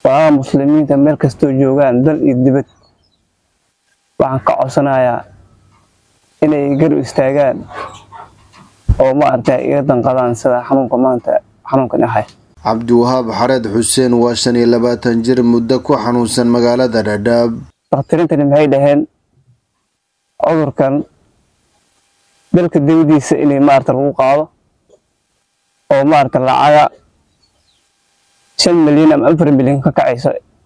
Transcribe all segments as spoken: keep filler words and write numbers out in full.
waa muslimiinta meel kastoo joogaan dal iyo dibad waxaan ka codsanayaa inay garab istaagaan oo ma aragtay iga danqadaan sida xanuunka maanta xanuunkan ahay. Cabdiwahaab Xareed Xuseen waa shan iyo labaatan jir muddo ku xanuunsan magaalada Dhadhaab. Dhaqtarintani maxay dhaheen cudurkan dalka dawadiisa inay maarta lagu qaado oo maarta lacaga shan milyan ama afar milyan ka kacaysa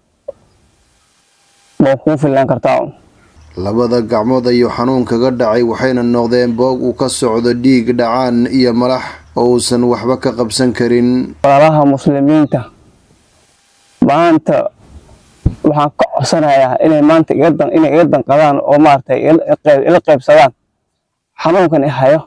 ma ku filan kartaa. Labada gacmood ayuu xanuun kaga dhacay waxayna noqdeen boog uu ka socdo dhiig dhacaan iyo malax oo uusan waxba ka qabsan karin. Walaalaha muslimiinta maanta waxaan ka codsanayaa inay maanta iga dan inay iga danqadaan oo maartay ila qaybsadaan xanuunkan hayo.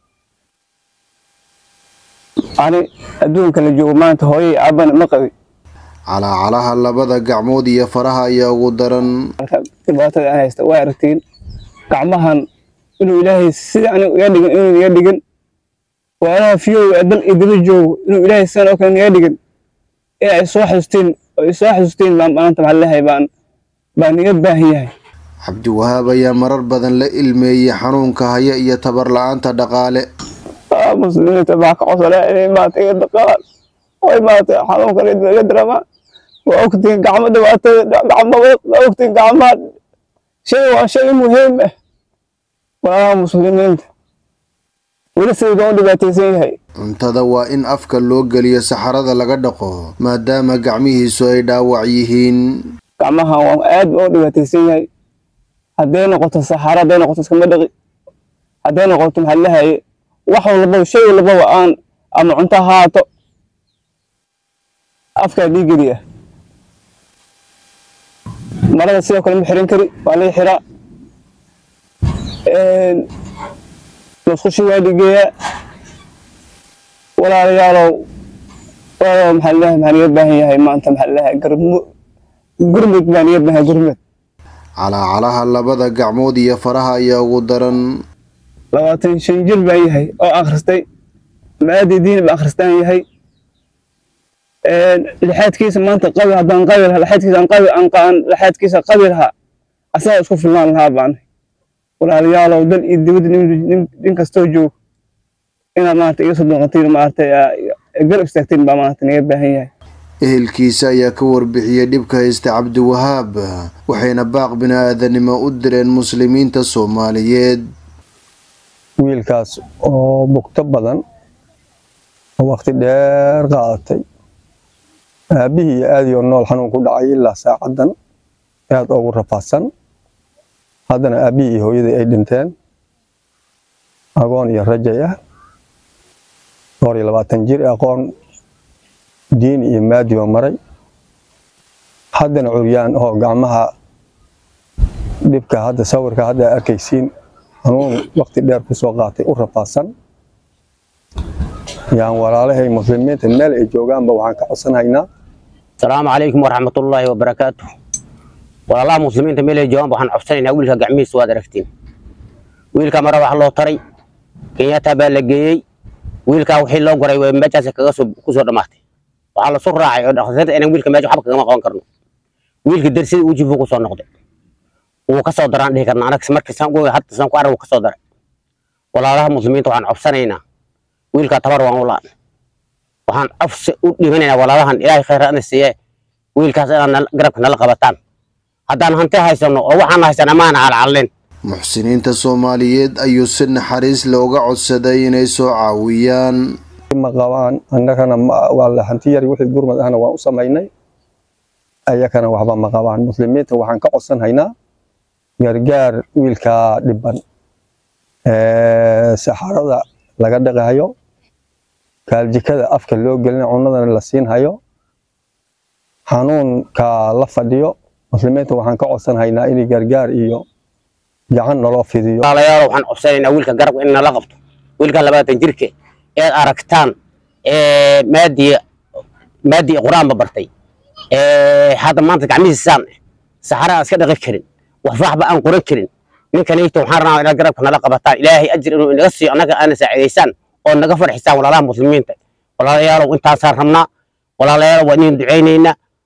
ani adduunka la joogo maanta hooyay aabana ma qabi. Calaacalaha labada gacmood iyo faraha ayaa ugu daran. Dhibaatada aan haysta waa aragtiin gacmahan inuu Ilaahay sida aniga iga dhigan inuu iga dhigan walaalaha fiyow dal idila joogo inuu Ilaahay sano kan iga dhigan ee ay soo xusteen ay soo xusteen maanta maxaa lahayd baan baan iga baahan yahay. Cabdiwahaab ayaa marar badan la ilmeeyay xanuunka haya iyo tabar la'aanta dhaqaale. muslimiinta baa ka codsanaya inay maanta iga danqadaan oo maanta xanuunkan iga darama وأختي قعمة قعمة وأختي قعمة شيء شيء مهم ومسلمين ولسه يدون دباتيسين هاي. Cuntada waa in afka loo galiyo saxarada laga dhaqo maadaama gacmihiisu ay dhaawac yihiin. Gacmaha waa aad u dibatiisan yahay. Haddii noqoto saxara haddii noqoto iska madaqi haddii noqoto maxaa lahaye wax walba shay walba aan ama cunto haato afka digiriya. marada sidoo kale ma xiran kari waa la xiraa een musqushi waa dhigeeya walaalayaalow oo maxaa la maxaa u baahan yahay maanta maxaa la garmo gurmud baan u baahan gurmud. Calaacalaha labada gacmood iyo faraha ayaa ugu daran. labaatan iyo shan jir baan yahay oo akhristay maadi diin baan akhristaan yahay. لحد ما أنت قبل هذا قبل لحد كيس قبل أنقان لحد كيس قبلها أساس كوف الله الهابان ولا ريال ودل يدود نم نم كستوجو إن ما تيجي نغطي ما تيا قرب استكتين بما تنيبه هي. ehelkiisa ayaa ka warbixiyay dhibka haysta Cabdiwahaab waxayna baaq bini'aadanimo u direen muslimiinta Soomaaliyeed. wiilkaas oo bugta badan waqti dheer qaadatay aabihii aad iyo nool xanuun ku dhacay ilaa saacadan aad ugu rafaadsan haddana aabihii hooyadii ay dhinteen aqoon iyo rajay ah dhowr iyo labaatan jir aqoon diin iyo maadi oo maray haddana curyaan oo gacmaha dhibka hadda sawirka hadda arkaysiin xanuun waqti dheer ku soo qaatay u rafaadsan yaan walaalahay muslimiinta meel ay joogaanba waxaan ka codsanaynaa. السلام عليكم ورحمة الله وبركاته. والله مسلمين تميل جوان بحن عفسين أقول لك جميع سواد ركتين. ويل كاميرا وحلو طري كياتا بالجي ويل كاو حلو قري ومبتة سكاسو كسر دماتي. وعلى صور راعي أخذت أنا ويل كماجو حبك كما قان كرنو. ويل كدرسي وجي فوق صار نقطة. وكسر دران ده كنا أنا كسمر كسام قوي حتى سام قارو وكسر در. والله مسلمين طبعا عفسيننا. ويل كتبر وانولان. waxaan afsi u dhimanayna walaalahan ilaahay khayr aan siiyay wiilkaas aan garabka nala qabataan haddaan hanti haysano oo waxaan haysanaa maan calcalin. muxsiniinta Soomaaliyeed ayuu si naxariis looga codsaday inay soo caawiyaan. ma qabaan annagana waa la hanti yar wixii gurmad ahna waan u sameeynay ayakana waxba ma qabaan. muslimiinta waxaan ka codsanaynaa gargaar wiilka dhiban ee saxarada laga dhaqayo kaaljikada afka loo gelin cunadana la siin hayo xanuunka la fadhiyo muslimiinta waxaan ka codsanaynaa in gargaar iyo gacan naloo fidiyo. walaalayaal waxaan codsanaynaa wiilka garab in nala qabto wiilka labaatan jirka ee aragtaan ee maadi maadi quraan bartay ee hada maanta gacmihiisaan saxara iska dhaqi karin wax waxba aan qoran karin ninkan ayto waxaan rabaa in garabka nala qabataan ilaahay ajir inuu inaga siiyo anaga aan saacideysaan oo naga farxisaan walaalaha muslimiinta. walaalayaal intaas rabnaa walaalayaal waa inaan duceynayna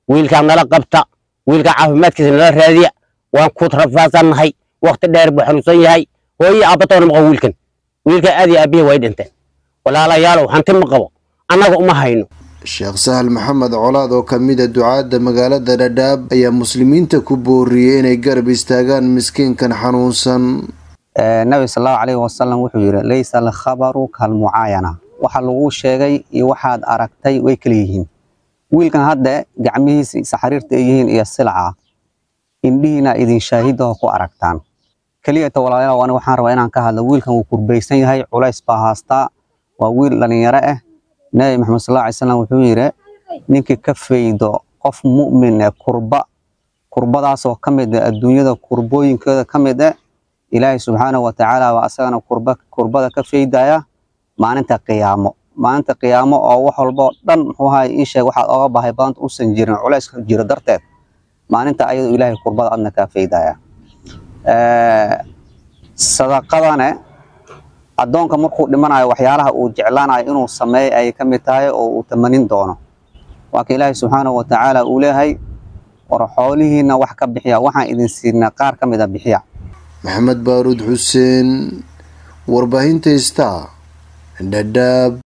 wiilkaan nala qabta wiilka caafimaadkiisa nala raadiya waan ku rafaasanahay waqti dheer buu xanuunsan yahay hooyo aabatoona ma qabo wiilkan wiilka aad iyo aabihi way dhinteen walaalayaal hanti ma qabo annaga uma hayno Sheekh Sahal Maxamed Colaad oo kamida ducaada magaalada Dhadhaab ayaa muslimiinta ku booriyay inay garab istaagaan miskiinkan xanuunsan. Nabi sallallahu alayhi wasallam wuxuu yiri laysa al-khabaru kal muayana waxa lagu sheegay iyo waxaad aragtay way kala yihiin wiilkan hadda gacmihiisa saxariirta ay yihiin iyo silca indhiina idin shaahido ku aragtaan kaliya walaalayaal waan waxaan rabaa inaan ka hadlo wiilkan uu kurbaysan yahay culays baa haasta waa wiil dhalinyaro ah Nabi Muhammad sallallahu alayhi wasallam wuxuu yiri ninkii ka faydo qof mu'min ah kurba kurbadaas oo kamid ah adduunyada kurbooyinkooda kamid ah Ilaahay subhanahu wa ta'ala wa asagana kurba kurbada ka faydaya maalinta qiyaamo maalinta qiyaamo oo wax walba dhan wuxuu ahay in sheeg waxa oga baahay baanta u san jirin culays ka jiro darteed maalinta ayadu Ilaahay kurbada adna ka faydaya ee sadaqadana adoonka markuu dhimanayo waxyaalaha uu jeclaanayo inuu sameeyo ay kamid tahay oo uu tamanin doono waa ka Ilaahay subhanahu wa ta'ala uu leeyahay war xoolihiina wax ka bixiya waxaan idin siinaa qaar kamid ah bixiya Maxamed Baarud Xuseen warbaahinta Star Dhadhaab.